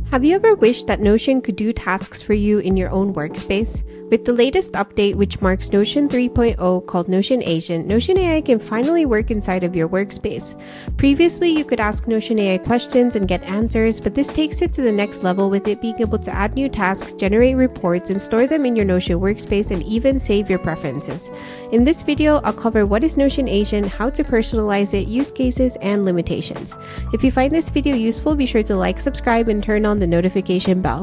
Have you ever wished that Notion could do tasks for you in your own workspace? With the latest update, which marks Notion 3.0 called Notion Agent, Notion AI can finally work inside of your workspace. Previously, you could ask Notion AI questions and get answers, but this takes it to the next level with it being able to add new tasks, generate reports, and store them in your Notion workspace, and even save your preferences. In this video, I'll cover what is Notion Agent, how to personalize it, use cases, and limitations. If you find this video useful, be sure to like, subscribe, and turn on the notification bell.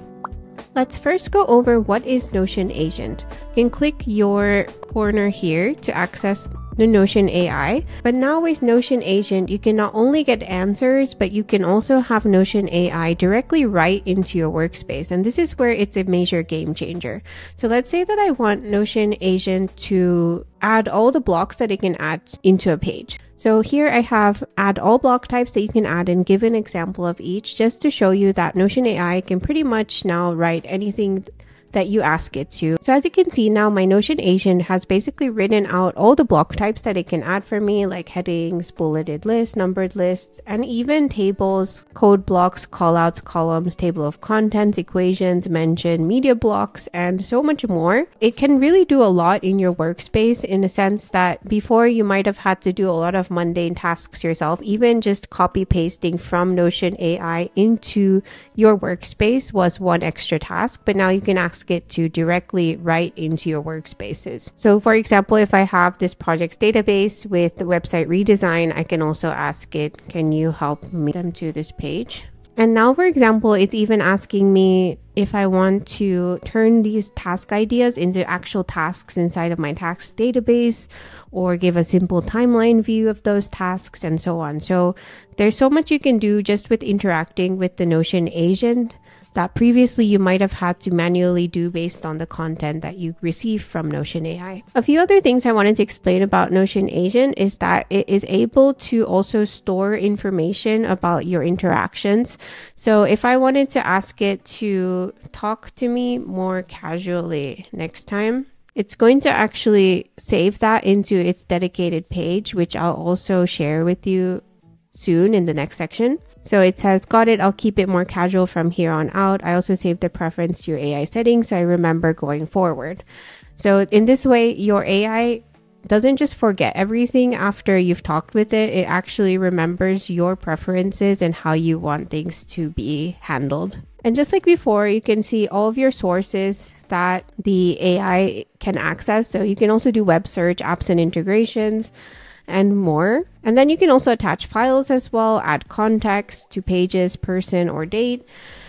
Let's first go over what is Notion Agent. You can click your corner here to access the Notion AI. But now with Notion Agent, you can not only get answers, but you can also have Notion AI directly write into your workspace. And this is where it's a major game changer. So let's say that I want Notion Agent to add all the blocks that it can add into a page. So here I have add all block types that you can add and give an example of each just to show you that Notion AI can pretty much now write anything that you ask it to. So as you can see now, my Notion Agent has basically written out all the block types that it can add for me, like headings, bulleted lists, numbered lists, and even tables, code blocks, callouts, columns, table of contents, equations, mention, media blocks, and so much more. It can really do a lot in your workspace in a sense that before you might have had to do a lot of mundane tasks yourself. Even just copy pasting from Notion AI into your workspace was one extra task, but now you can ask it to directly write into your workspaces. So for example, if I have this projects database with the website redesign, I can also ask it, can you help me them to this page? And now, for example, it's even asking me if I want to turn these task ideas into actual tasks inside of my task database, or give a simple timeline view of those tasks, and so on. So there's so much you can do just with interacting with the Notion Agent that previously you might have had to manually do based on the content that you receive from Notion AI. A few other things I wanted to explain about Notion Agent is that it is able to also store information about your interactions. So if I wanted to ask it to talk to me more casually next time, it's going to actually save that into its dedicated page, which I'll also share with you soon in the next section. So it says, got it, I'll keep it more casual from here on out. I also saved the preference to your AI settings so I remember going forward. So in this way, your AI doesn't just forget everything after you've talked with it. It actually remembers your preferences and how you want things to be handled. And just like before, you can see all of your sources that the AI can access. So you can also do web search, apps and integrations, and more. And then you can also attach files as well, add context to pages, person, or date.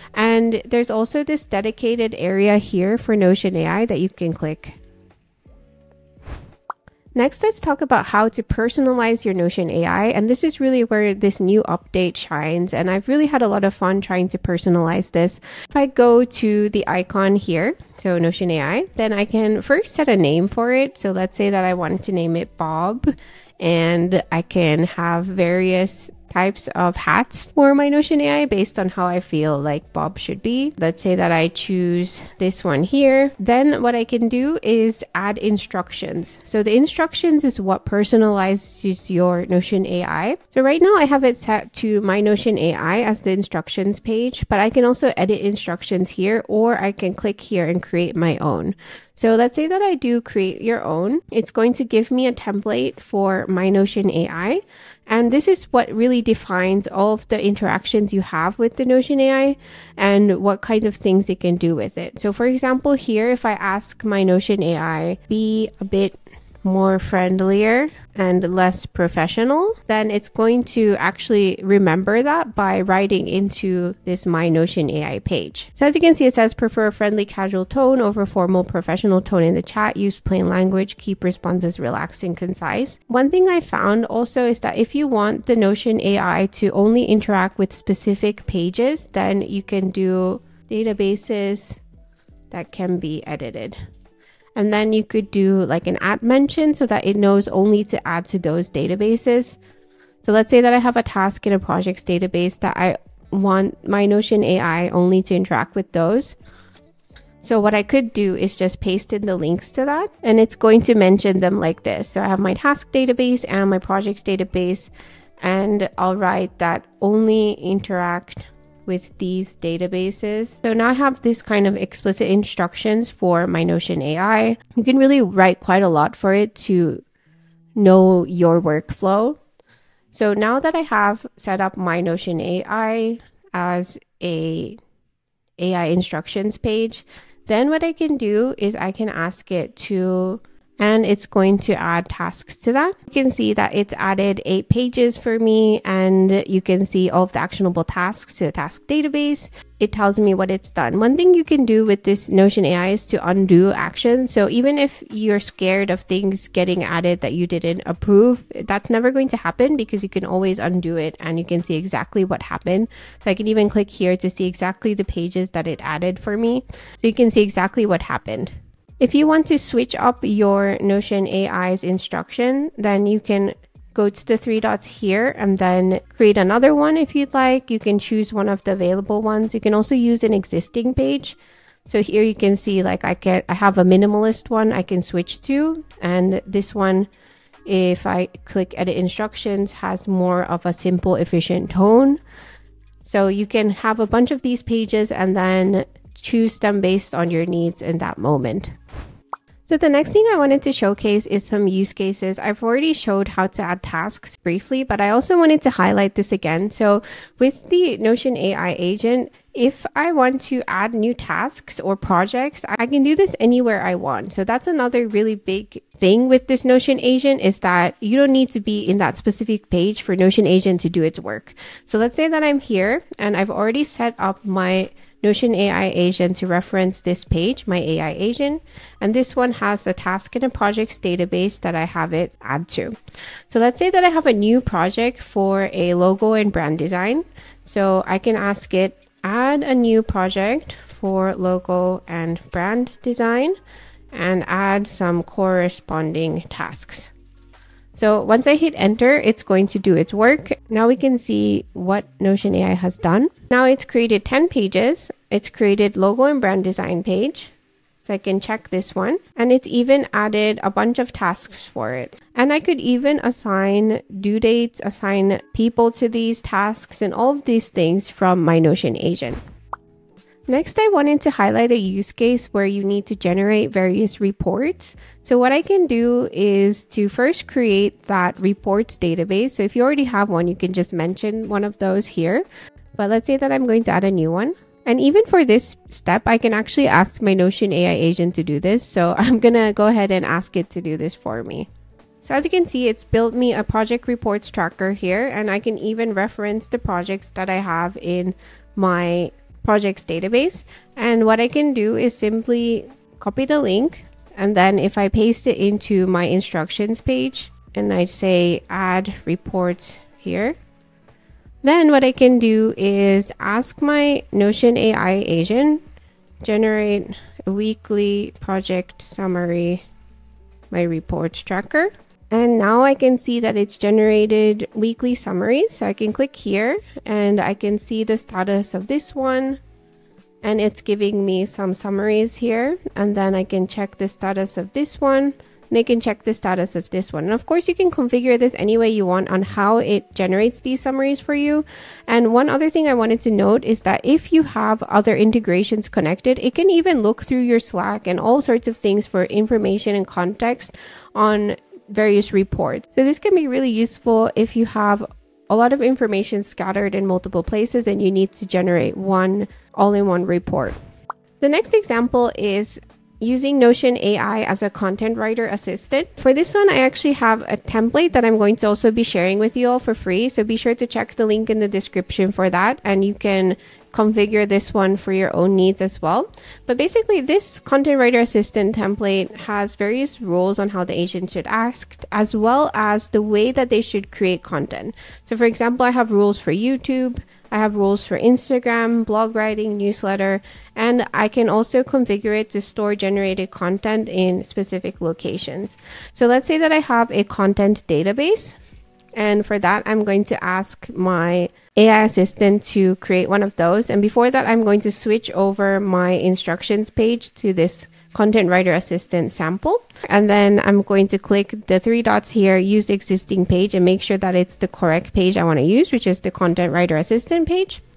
And there's also this dedicated area here for Notion AI that you can click. Next, let's talk about how to personalize your Notion AI. And this is really where this new update shines. And I've really had a lot of fun trying to personalize this. If I go to the icon here, so Notion AI, then I can first set a name for it. So let's say that I wanted to name it Bob. And I can have various types of hats for my Notion AI based on how I feel like Bob should be. Let's say that I choose this one here. Then what I can do is add instructions. So the instructions is what personalizes your Notion AI. So right now I have it set to my Notion AI as the instructions page, but I can also edit instructions here, or I can click here and create my own. So let's say that I do create your own. It's going to give me a template for my Notion AI. And this is what really defines all of the interactions you have with the Notion AI and what kinds of things it can do with it. So for example, here, if I ask my Notion AI, be a bit more friendlier and less professional, then it's going to actually remember that by writing into this My Notion AI page. So as you can see, it says prefer a friendly casual tone over formal professional tone in the chat, use plain language, keep responses relaxed and concise. One thing I found also is that if you want the Notion AI to only interact with specific pages, then you can do databases that can be edited. And then you could do like an at mention so that it knows only to add to those databases. So let's say that I have a task in a projects database that I want my Notion AI only to interact with those. So what I could do is just paste in the links to that, and it's going to mention them like this. So I have my task database and my projects database, and I'll write that only interact with these databases. So now I have this kind of explicit instructions for my Notion AI. You can really write quite a lot for it to know your workflow. So now that I have set up my Notion AI as a AI instructions page, then what I can do is I can ask it to, and it's going to add tasks to that. You can see that it's added 8 pages for me, and you can see all of the actionable tasks to the task database. It tells me what it's done. One thing you can do with this Notion AI is to undo actions. So even if you're scared of things getting added that you didn't approve, that's never going to happen because you can always undo it and you can see exactly what happened. So I can even click here to see exactly the pages that it added for me. So you can see exactly what happened. If you want to switch up your Notion AI's instruction, then you can go to the 3 dots here and then create another one if you'd like. You can choose one of the available ones. You can also use an existing page. So here you can see like I have a minimalist one I can switch to, and this one, if I click edit instructions, has more of a simple, efficient tone. So you can have a bunch of these pages and then choose them based on your needs in that moment. So the next thing I wanted to showcase is some use cases. I've already showed how to add tasks briefly, but I also wanted to highlight this again. So with the Notion AI agent, if I want to add new tasks or projects, I can do this anywhere I want. So that's another really big thing with this Notion agent, is that you don't need to be in that specific page for Notion agent to do its work. So let's say that I'm here and I've already set up my Notion AI agent to reference this page, my AI agent, and this one has the task and the projects database that I have it add to. So let's say that I have a new project for a logo and brand design. So I can ask it, add a new project for logo and brand design and add some corresponding tasks. So once I hit enter, it's going to do its work. Now we can see what Notion AI has done. Now it's created 10 pages. It's created logo and brand design page. So I can check this one. And it's even added a bunch of tasks for it. And I could even assign due dates, assign people to these tasks, and all of these things from my Notion agent. Next, I wanted to highlight a use case where you need to generate various reports. So what I can do is to first create that reports database. So if you already have one, you can just mention one of those here. But let's say that I'm going to add a new one. And even for this step, I can actually ask my Notion AI agent to do this. So I'm going to go ahead and ask it to do this for me. So as you can see, it's built me a project reports tracker here, and I can even reference the projects that I have in my projects database. And what I can do is simply copy the link, and then if I paste it into my instructions page and I say add reports here, then what I can do is ask my Notion AI agent, generate a weekly project summary, my reports tracker. And now I can see that it's generated weekly summaries. So I can click here and I can see the status of this one. And it's giving me some summaries here. And then I can check the status of this one. And I can check the status of this one. And of course, you can configure this any way you want on how it generates these summaries for you. And one other thing I wanted to note is that if you have other integrations connected, it can even look through your Slack and all sorts of things for information and context on various reports. So this can be really useful if you have a lot of information scattered in multiple places and you need to generate one all-in-one report. The next example is using Notion AI as a content writer assistant. For this one, I actually have a template that I'm going to also be sharing with you all for free. So be sure to check the link in the description for that, and you can configure this one for your own needs as well. But basically, this content writer assistant template has various rules on how the agent should act, as well as the way that they should create content. So for example, I have rules for YouTube, I have rules for Instagram, blog writing, newsletter, and I can also configure it to store generated content in specific locations. So let's say that I have a content database. And for that, I'm going to ask my AI assistant to create one of those. And before that, I'm going to switch over my instructions page to this content writer assistant sample. And then I'm going to click the 3 dots here, use existing page, and make sure that it's the correct page I want to use, which is the content writer assistant page.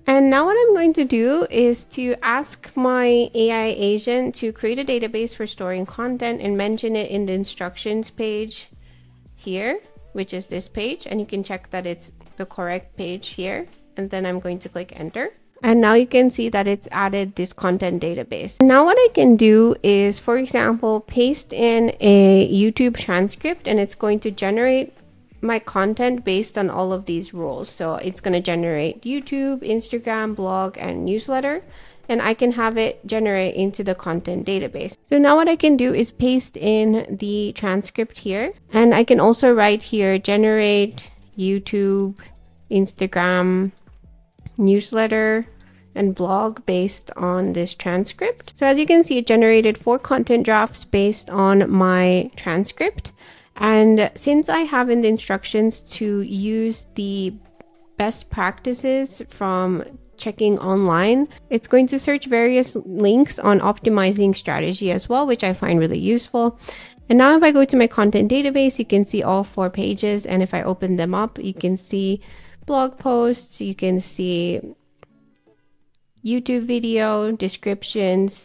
And now what I'm going to do is to ask my AI agent to create a database for storing content and mention it in the instructions page here, which is this page. And you can check that it's the correct page here. And then I'm going to click enter. And now you can see that it's added this content database. Now what I can do is, for example, paste in a YouTube transcript, and it's going to generate my content based on all of these rules. So it's going to generate YouTube, Instagram, blog, and newsletter, and I can have it generate into the content database. So now what I can do is paste in the transcript here, and I can also write here, generate YouTube, Instagram, newsletter, and blog based on this transcript. So as you can see, it generated 4 content drafts based on my transcript. And since I have in the instructions to use the best practices from checking online, it's going to search various links on optimizing strategy as well, which I find really useful. And now if I go to my content database, you can see all 4 pages. And if I open them up, you can see blog posts, you can see YouTube video, descriptions,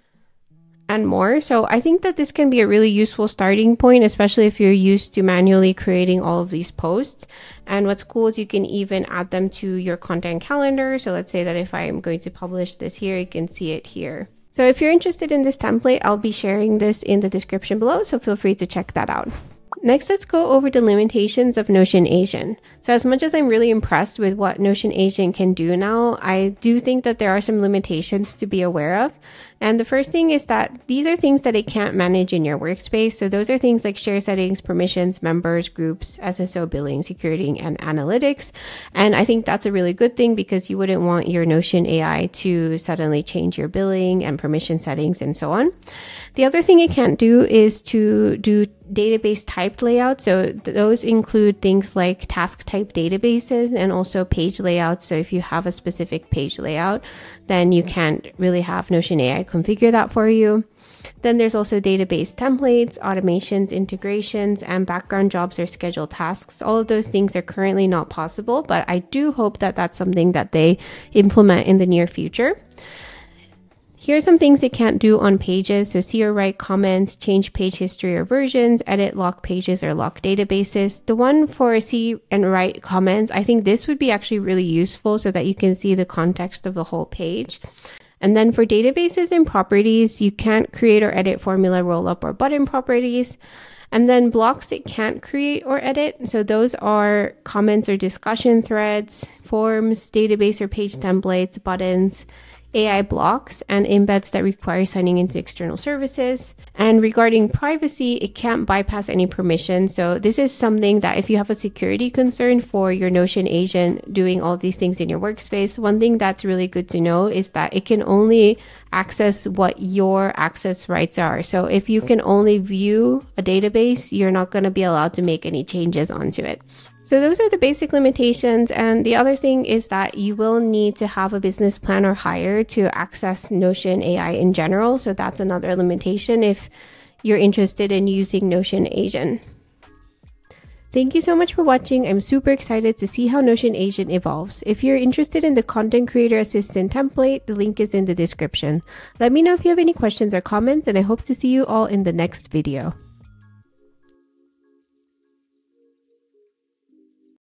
and more. So I think that this can be a really useful starting point, especially if you're used to manually creating all of these posts. And what's cool is you can even add them to your content calendar. So let's say that if I am going to publish this here, you can see it here. So if you're interested in this template, I'll be sharing this in the description below, so feel free to check that out. Next, let's go over the limitations of Notion Agent. So as much as I'm really impressed with what Notion Agent can do now, I do think that there are some limitations to be aware of. And the first thing is that these are things that it can't manage in your workspace. So those are things like share settings, permissions, members, groups, SSO, billing, security, and analytics. And I think that's a really good thing because you wouldn't want your Notion AI to suddenly change your billing and permission settings and so on. The other thing it can't do is to do database typed layout. So those include things like task type databases and also page layouts. So if you have a specific page layout, then you can't really have Notion AI configure that for you. Then there's also database templates, automations, integrations, and background jobs or scheduled tasks. All of those things are currently not possible, but I do hope that that's something that they implement in the near future. Here are some things it can't do on pages. So see or write comments, change page history or versions, edit lock pages or lock databases. The one for see and write comments, I think this would be actually really useful so that you can see the context of the whole page. And then for databases and properties, you can't create or edit formula, rollup, or button properties. And then blocks it can't create or edit. So those are comments or discussion threads, forms, database or page templates, buttons, AI blocks, and embeds that require signing into external services. And regarding privacy, it can't bypass any permission. So this is something that if you have a security concern for your Notion agent doing all these things in your workspace, one thing that's really good to know is that it can only access what your access rights are. So if you can only view a database, you're not going to be allowed to make any changes onto it. So those are the basic limitations. And the other thing is that you will need to have a business plan or hire to access Notion AI in general. So that's another limitation if you're interested in using Notion Agent. Thank you so much for watching. I'm super excited to see how Notion Agent evolves. If you're interested in the Content Creator Assistant template, the link is in the description. Let me know if you have any questions or comments, and I hope to see you all in the next video.